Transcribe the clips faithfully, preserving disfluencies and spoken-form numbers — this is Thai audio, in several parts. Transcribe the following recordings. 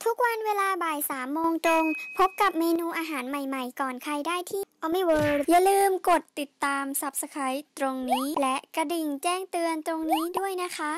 ทุกวันเวลาบ่ายสามโมงตรงพบกับเมนูอาหารใหม่ๆก่อนใครได้ที่ Omniverse อย่าลืมกดติดตาม ซับสไครบ์ ตรงนี้และกระดิ่งแจ้งเตือนตรงนี้ด้วยนะคะ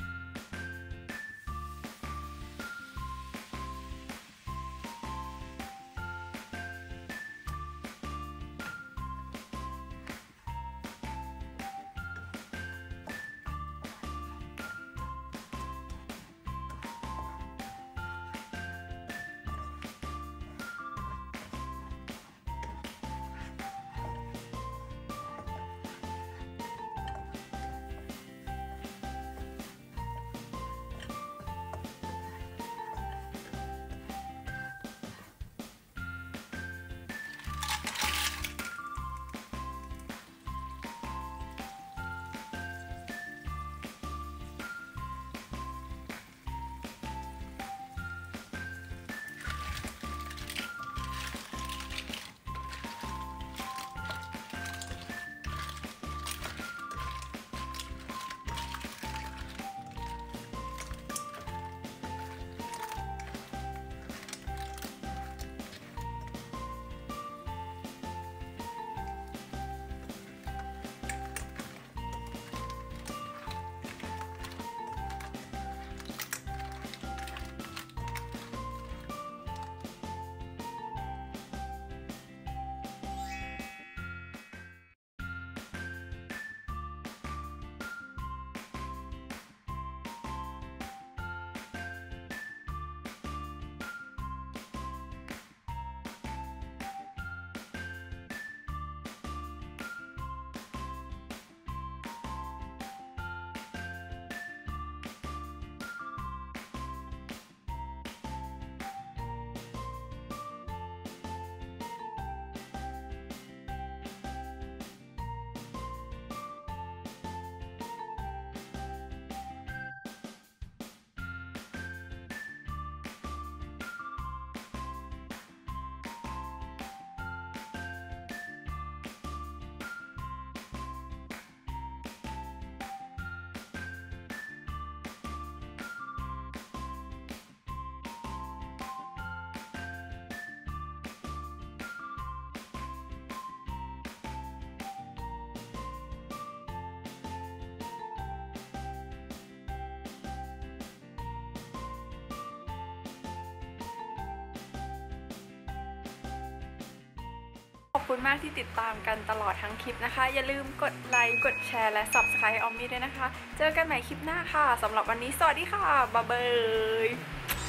ขอบคุณมากที่ติดตามกันตลอดทั้งคลิปนะคะอย่าลืมกดไลค์กดแชร์และ ซับสไครบ์ ออมมี่ด้วยนะคะเจอกันใหม่คลิปหน้าค่ะสำหรับวันนี้สวัสดีค่ะบ๊ายบาย